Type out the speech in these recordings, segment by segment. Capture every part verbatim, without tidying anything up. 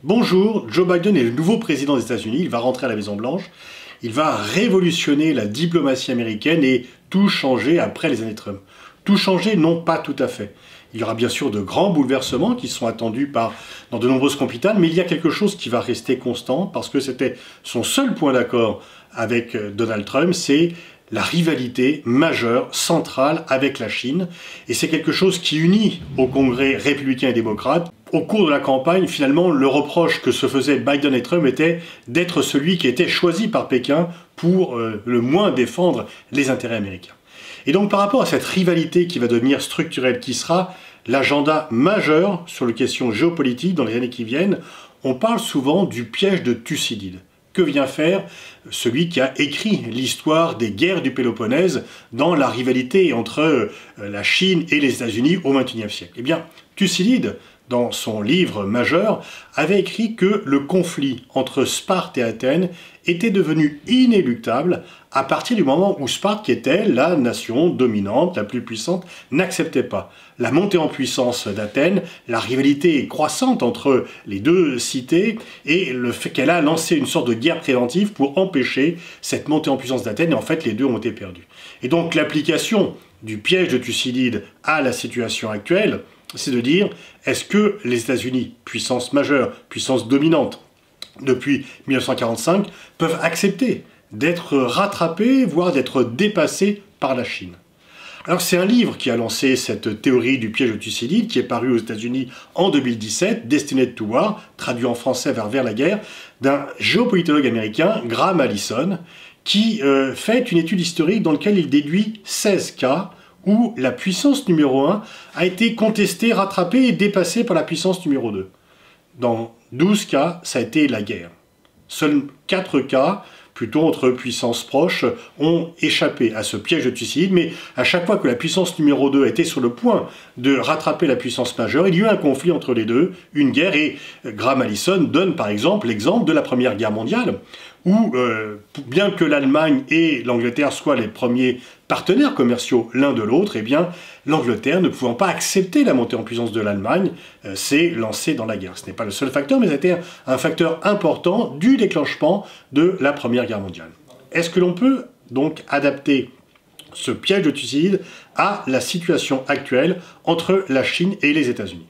Bonjour, Joe Biden est le nouveau président des États-Unis, il va rentrer à la Maison-Blanche, il va révolutionner la diplomatie américaine et tout changer après les années Trump. Tout changer, non pas tout à fait. Il y aura bien sûr de grands bouleversements qui sont attendus par, dans de nombreuses capitales, mais il y a quelque chose qui va rester constant parce que c'était son seul point d'accord avec Donald Trump, c'est la rivalité majeure, centrale avec la Chine. Et c'est quelque chose qui unit au Congrès républicain et démocrate. Au cours de la campagne, finalement, le reproche que se faisaient Biden et Trump était d'être celui qui était choisi par Pékin pour euh, le moins défendre les intérêts américains. Et donc par rapport à cette rivalité qui va devenir structurelle, qui sera l'agenda majeur sur les questions géopolitiques dans les années qui viennent, on parle souvent du piège de Thucydide. Que vient faire celui qui a écrit l'histoire des guerres du Péloponnèse dans la rivalité entre la Chine et les États-Unis au vingt-et-unième siècle? Eh bien, Thucydide, dans son livre majeur, avait écrit que le conflit entre Sparte et Athènes était devenu inéluctable à partir du moment où Sparte, qui était la nation dominante, la plus puissante, n'acceptait pas la montée en puissance d'Athènes, la rivalité croissante entre les deux cités et le fait qu'elle a lancé une sorte de guerre préventive pour empêcher cette montée en puissance d'Athènes, et en fait les deux ont été perdus. Et donc l'application du piège de Thucydide à la situation actuelle, c'est de dire, est-ce que les États-Unis, puissance majeure, puissance dominante, depuis mille neuf cent quarante-cinq, peuvent accepter d'être rattrapés, voire d'être dépassés par la Chine? Alors c'est un livre qui a lancé cette théorie du piège de Thucydide, qui est paru aux États-Unis en deux mille dix-sept, Destined to War, traduit en français vers vers la guerre, d'un géopolitologue américain, Graham Allison, qui euh, fait une étude historique dans laquelle il déduit seize cas où la puissance numéro un a été contestée, rattrapée et dépassée par la puissance numéro deux. Dans douze cas, ça a été la guerre. Seuls quatre cas, plutôt entre puissances proches, ont échappé à ce piège de Thucydide, mais à chaque fois que la puissance numéro deux était sur le point de rattraper la puissance majeure, il y a eu un conflit entre les deux, une guerre, et Graham Allison donne par exemple l'exemple de la Première Guerre mondiale, où euh, bien que l'Allemagne et l'Angleterre soient les premiers partenaires commerciaux l'un de l'autre, eh bien l'Angleterre, ne pouvant pas accepter la montée en puissance de l'Allemagne, euh, s'est lancée dans la guerre. Ce n'est pas le seul facteur, mais c'était un, un facteur important du déclenchement de la Première Guerre mondiale. Est-ce que l'on peut donc adapter ce piège de Thucydide à la situation actuelle entre la Chine et les États-Unis?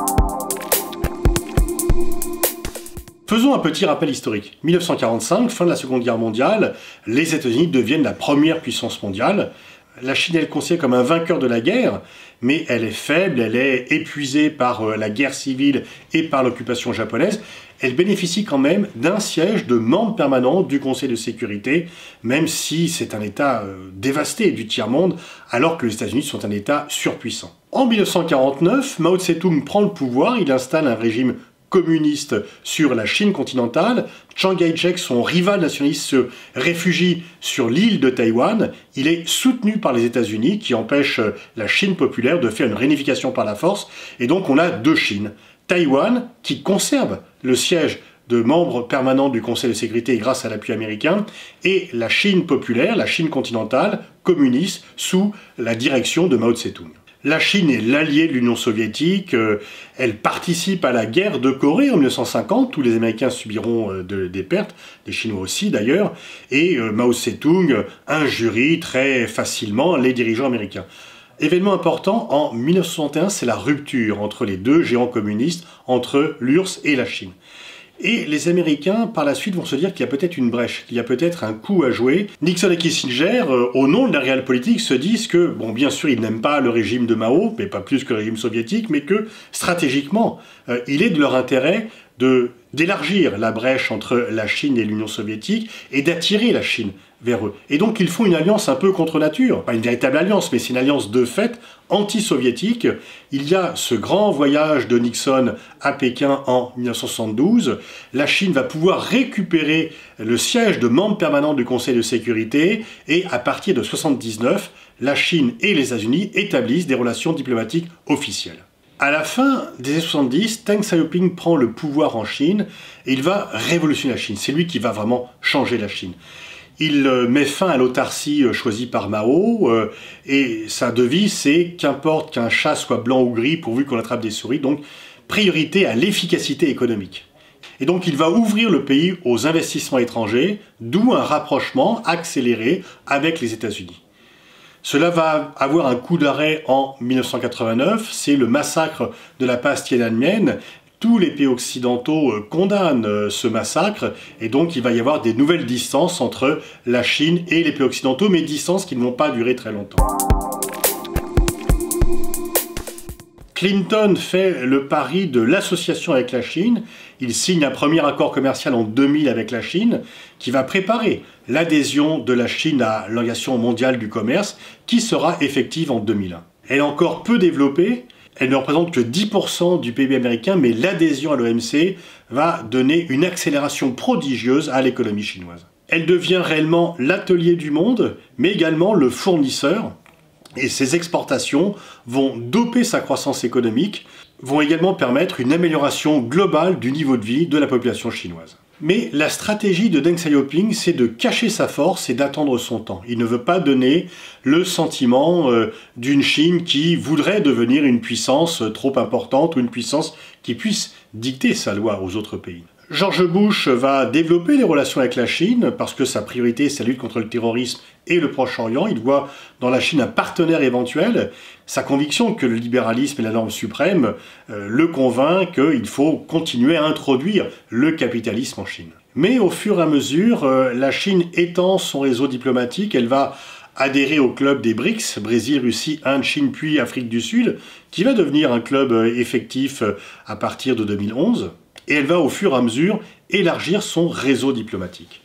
Faisons un petit rappel historique. mille neuf cent quarante-cinq, fin de la Seconde Guerre mondiale, les États-Unis deviennent la première puissance mondiale. La Chine est considérée comme un vainqueur de la guerre, mais elle est faible, elle est épuisée par la guerre civile et par l'occupation japonaise. Elle bénéficie quand même d'un siège de membre permanent du Conseil de sécurité, même si c'est un État euh, dévasté du tiers-monde, alors que les États-Unis sont un État surpuissant. En mille neuf cent quarante-neuf, Mao Tse-tung prend le pouvoir, il installe un régime communiste sur la Chine continentale. Chiang Kai-shek, son rival nationaliste, se réfugie sur l'île de Taïwan. Il est soutenu par les États-Unis, qui empêchent la Chine populaire de faire une réunification par la force. Et donc on a deux Chines. Taïwan, qui conserve le siège de membre permanent du Conseil de sécurité grâce à l'appui américain, et la Chine populaire, la Chine continentale, communiste, sous la direction de Mao Tse-tung. La Chine est l'allié de l'Union soviétique, euh, elle participe à la guerre de Corée en mille neuf cent cinquante, où les Américains subiront euh, de, des pertes, les Chinois aussi d'ailleurs, et euh, Mao Tse-tung injurie très facilement les dirigeants américains. Événement important, en mille neuf cent soixante et un, c'est la rupture entre les deux géants communistes, entre l'U R S S et la Chine. Et les Américains, par la suite, vont se dire qu'il y a peut-être une brèche, qu'il y a peut-être un coup à jouer. Nixon et Kissinger, euh, au nom de la réelle politique, se disent que, bon, bien sûr, ils n'aiment pas le régime de Mao, mais pas plus que le régime soviétique, mais que, stratégiquement, euh, il est de leur intérêt de d'élargir la brèche entre la Chine et l'Union soviétique et d'attirer la Chine vers eux. Et donc ils font une alliance un peu contre nature, pas une véritable alliance, mais c'est une alliance de fait anti-soviétique. Il y a ce grand voyage de Nixon à Pékin en mille neuf cent soixante-douze. La Chine va pouvoir récupérer le siège de membre permanent du Conseil de sécurité et à partir de mille neuf cent soixante-dix-neuf, la Chine et les États-Unis établissent des relations diplomatiques officielles. À la fin des années soixante-dix, Deng Xiaoping prend le pouvoir en Chine et il va révolutionner la Chine. C'est lui qui va vraiment changer la Chine. Il met fin à l'autarcie choisie par Mao euh, et sa devise c'est qu'importe qu'un chat soit blanc ou gris pourvu qu'on attrape des souris, donc priorité à l'efficacité économique. Et donc il va ouvrir le pays aux investissements étrangers, d'où un rapprochement accéléré avec les États-Unis. Cela va avoir un coup d'arrêt en mille neuf cent quatre-vingt-neuf, c'est le massacre de la passe tiananmen. Tous les pays occidentaux condamnent ce massacre et donc il va y avoir des nouvelles distances entre la Chine et les pays occidentaux, mais distances qui ne vont pas durer très longtemps. Clinton fait le pari de l'association avec la Chine. Il signe un premier accord commercial en deux mille avec la Chine qui va préparer l'adhésion de la Chine à l'Organisation mondiale du commerce qui sera effective en deux mille un. Elle est encore peu développée, elle ne représente que dix pour cent du P I B américain, mais l'adhésion à l'O M C va donner une accélération prodigieuse à l'économie chinoise. Elle devient réellement l'atelier du monde, mais également le fournisseur. Et ces exportations vont doper sa croissance économique, vont également permettre une amélioration globale du niveau de vie de la population chinoise. Mais la stratégie de Deng Xiaoping, c'est de cacher sa force et d'attendre son temps. Il ne veut pas donner le sentiment euh, d'une Chine qui voudrait devenir une puissance trop importante ou une puissance qui puisse dicter sa loi aux autres pays. George Bush va développer les relations avec la Chine parce que sa priorité c'est la lutte contre le terrorisme et le Proche-Orient. Il voit dans la Chine un partenaire éventuel. Sa conviction que le libéralisme est la norme suprême euh, le convainc qu'il faut continuer à introduire le capitalisme en Chine. Mais au fur et à mesure, euh, la Chine étend son réseau diplomatique. Elle va adhérer au club des BRICS, Brésil, Russie, Inde, Chine, puis Afrique du Sud, qui va devenir un club euh, effectif euh, à partir de deux mille onze. Et elle va au fur et à mesure élargir son réseau diplomatique.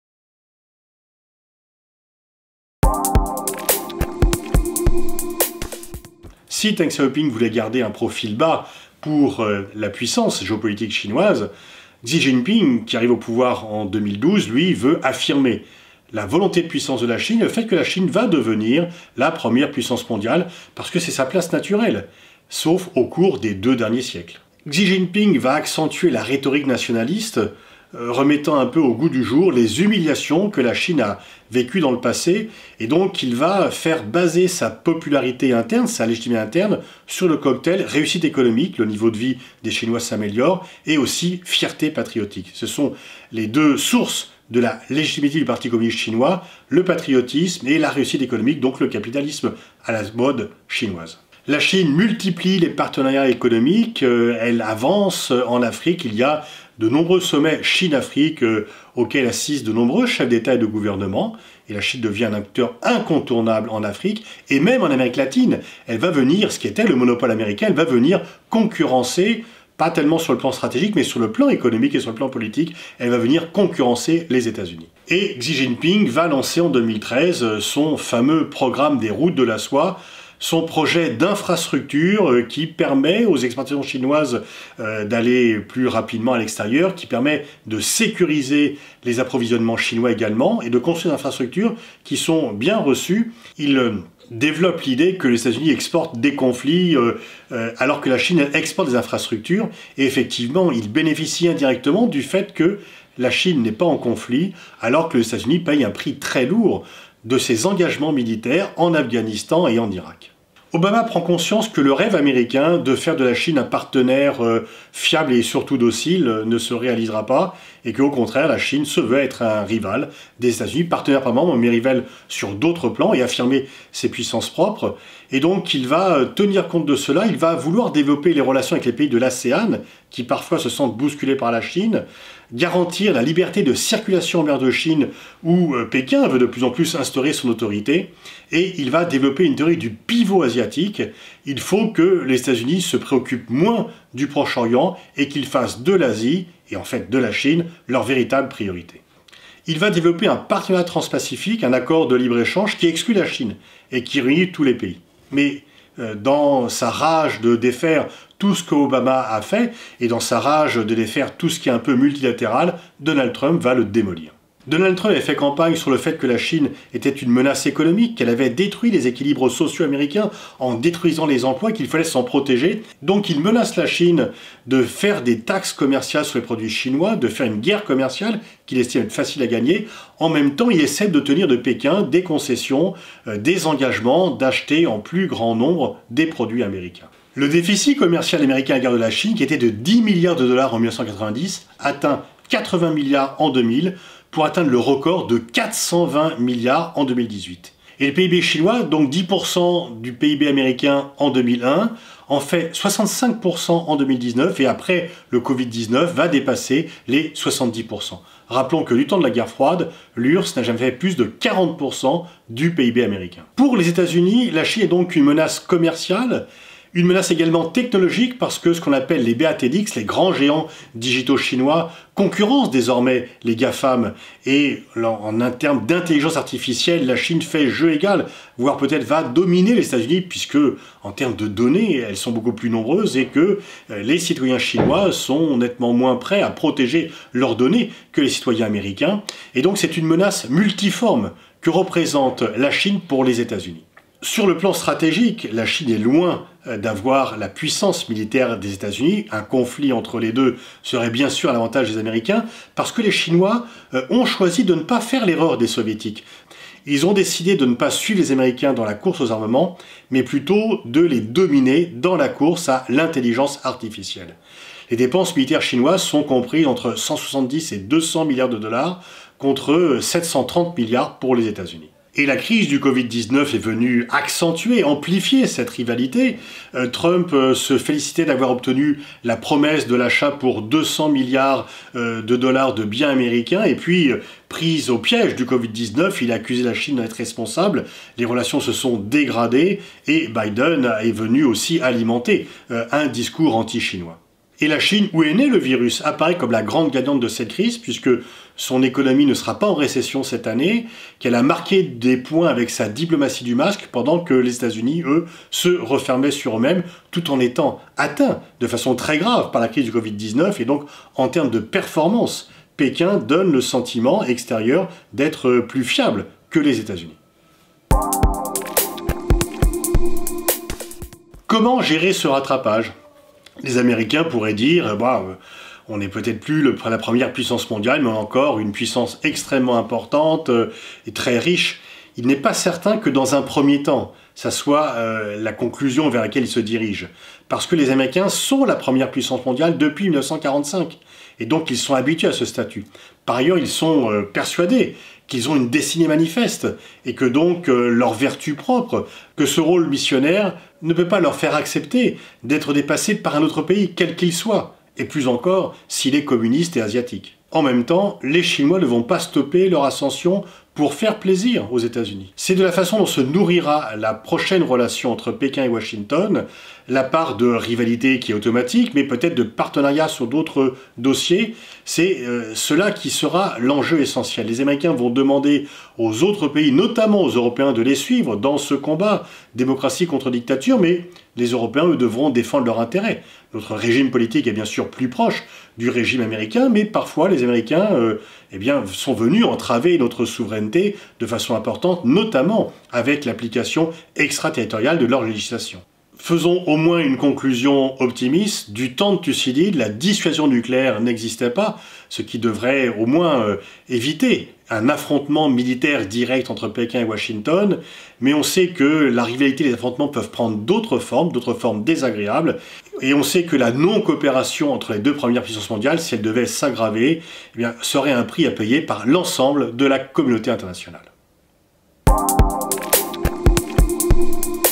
Si Deng Xiaoping voulait garder un profil bas pour euh, la puissance géopolitique chinoise, Xi Jinping, qui arrive au pouvoir en deux mille douze, lui, veut affirmer la volonté de puissance de la Chine, le fait que la Chine va devenir la première puissance mondiale, parce que c'est sa place naturelle, sauf au cours des deux derniers siècles. Xi Jinping va accentuer la rhétorique nationaliste, euh, remettant un peu au goût du jour les humiliations que la Chine a vécues dans le passé, et donc il va faire baser sa popularité interne, sa légitimité interne, sur le cocktail réussite économique, le niveau de vie des Chinois s'améliore, et aussi fierté patriotique. Ce sont les deux sources de la légitimité du Parti communiste chinois, le patriotisme et la réussite économique, donc le capitalisme à la mode chinoise. La Chine multiplie les partenariats économiques, euh, elle avance en Afrique, il y a de nombreux sommets Chine-Afrique euh, auxquels assistent de nombreux chefs d'État et de gouvernement, et la Chine devient un acteur incontournable en Afrique, et même en Amérique latine, elle va venir, ce qui était le monopole américain, elle va venir concurrencer, pas tellement sur le plan stratégique, mais sur le plan économique et sur le plan politique, elle va venir concurrencer les États-Unis. Et Xi Jinping va lancer en deux mille treize son fameux programme des routes de la soie, son projet d'infrastructure qui permet aux exportations chinoises euh, d'aller plus rapidement à l'extérieur, qui permet de sécuriser les approvisionnements chinois également et de construire des infrastructures qui sont bien reçues. Il euh, développe l'idée que les États-Unis exportent des conflits euh, euh, alors que la Chine exporte des infrastructures et effectivement il bénéficie indirectement du fait que la Chine n'est pas en conflit alors que les États-Unis payent un prix très lourd de ses engagements militaires en Afghanistan et en Irak. Obama prend conscience que le rêve américain de faire de la Chine un partenaire euh, fiable et surtout docile euh, ne se réalisera pas et qu'au contraire la Chine se veut être un rival des États-Unis, partenaire pas membre mais rival sur d'autres plans et affirmer ses puissances propres. Et donc il va tenir compte de cela, il va vouloir développer les relations avec les pays de l'ASEAN qui parfois se sentent bousculés par la Chine, garantir la liberté de circulation en mer de Chine où euh, Pékin veut de plus en plus instaurer son autorité et il va développer une théorie du pivot asiatique. Il faut que les États-Unis se préoccupent moins du Proche-Orient et qu'ils fassent de l'Asie et en fait de la Chine leur véritable priorité. Il va développer un partenariat transpacifique, un accord de libre-échange qui exclut la Chine et qui réunit tous les pays. Mais euh, dans sa rage de défaire tout ce qu'Obama a fait, et dans sa rage de défaire tout ce qui est un peu multilatéral, Donald Trump va le démolir. Donald Trump avait fait campagne sur le fait que la Chine était une menace économique, qu'elle avait détruit les équilibres sociaux américains en détruisant les emplois, qu'il fallait s'en protéger. Donc il menace la Chine de faire des taxes commerciales sur les produits chinois, de faire une guerre commerciale qu'il estime être facile à gagner. En même temps, il essaie d'obtenir de Pékin des concessions, euh, des engagements d'acheter en plus grand nombre des produits américains. Le déficit commercial américain à l'égard de la Chine, qui était de dix milliards de dollars en mille neuf cent quatre-vingt-dix, atteint quatre-vingts milliards en deux mille, pour atteindre le record de quatre cent vingt milliards en deux mille dix-huit. Et le P I B chinois, donc dix pour cent du P I B américain en deux mille un, en fait soixante-cinq pour cent en deux mille dix-neuf et après le Covid dix-neuf va dépasser les soixante-dix pour cent. Rappelons que du temps de la guerre froide, l'U R S S n'a jamais fait plus de quarante pour cent du P I B américain. Pour les États-Unis, la Chine est donc une menace commerciale, une menace également technologique parce que ce qu'on appelle les B A T D X, les grands géants digitaux chinois, concurrencent désormais les GAFAM et en un terme d'intelligence artificielle, la Chine fait jeu égal, voire peut-être va dominer les États-Unis puisque en termes de données, elles sont beaucoup plus nombreuses et que les citoyens chinois sont nettement moins prêts à protéger leurs données que les citoyens américains. Et donc c'est une menace multiforme que représente la Chine pour les États-Unis. Sur le plan stratégique, la Chine est loin d'avoir la puissance militaire des États-Unis. Un conflit entre les deux serait bien sûr à l'avantage des Américains, parce que les Chinois ont choisi de ne pas faire l'erreur des Soviétiques. Ils ont décidé de ne pas suivre les Américains dans la course aux armements, mais plutôt de les dominer dans la course à l'intelligence artificielle. Les dépenses militaires chinoises sont comprises entre cent soixante-dix et deux cents milliards de dollars, contre sept cent trente milliards pour les États-Unis. Et la crise du Covid dix-neuf est venue accentuer, amplifier cette rivalité. Euh, Trump euh, se félicitait d'avoir obtenu la promesse de l'achat pour deux cents milliards euh, de dollars de biens américains, et puis, euh, prise au piège du Covid dix-neuf, il a accusé la Chine d'être responsable, les relations se sont dégradées, et Biden est venu aussi alimenter euh, un discours anti-chinois. Et la Chine, où est né le virus, apparaît comme la grande gagnante de cette crise, puisque son économie ne sera pas en récession cette année, qu'elle a marqué des points avec sa diplomatie du masque, pendant que les États-Unis, eux, se refermaient sur eux-mêmes, tout en étant atteints de façon très grave par la crise du Covid dix-neuf, et donc en termes de performance, Pékin donne le sentiment extérieur d'être plus fiable que les États-Unis. Comment gérer ce rattrapage ? Les Américains pourraient dire, bah, on n'est peut-être plus le, la première puissance mondiale, mais encore une puissance extrêmement importante euh, et très riche. Il n'est pas certain que dans un premier temps, ça soit euh, la conclusion vers laquelle ils se dirigent. Parce que les Américains sont la première puissance mondiale depuis mille neuf cent quarante-cinq. Et donc ils sont habitués à ce statut. Par ailleurs, ils sont euh, persuadés qu'ils ont une destinée manifeste, et que donc euh, leur vertu propre, que ce rôle missionnaire ne peut pas leur faire accepter d'être dépassés par un autre pays, quel qu'il soit, et plus encore s'il est communiste et asiatique. En même temps, les Chinois ne vont pas stopper leur ascension pour faire plaisir aux États-Unis. C'est de la façon dont se nourrira la prochaine relation entre Pékin et Washington, la part de rivalité qui est automatique, mais peut-être de partenariat sur d'autres dossiers. C'est euh, cela qui sera l'enjeu essentiel. Les Américains vont demander aux autres pays, notamment aux Européens, de les suivre dans ce combat, démocratie contre dictature, mais les Européens, eux, devront défendre leurs intérêts. Notre régime politique est bien sûr plus proche du régime américain, mais parfois les Américains euh, eh bien, sont venus entraver notre souveraineté de façon importante, notamment avec l'application extraterritoriale de leur législation. Faisons au moins une conclusion optimiste. Du temps de Thucydide, la dissuasion nucléaire n'existait pas, ce qui devrait au moins euh, éviter un affrontement militaire direct entre Pékin et Washington, mais on sait que la rivalité et les affrontements peuvent prendre d'autres formes, d'autres formes désagréables, et on sait que la non-coopération entre les deux premières puissances mondiales, si elle devait s'aggraver, eh bien, serait un prix à payer par l'ensemble de la communauté internationale.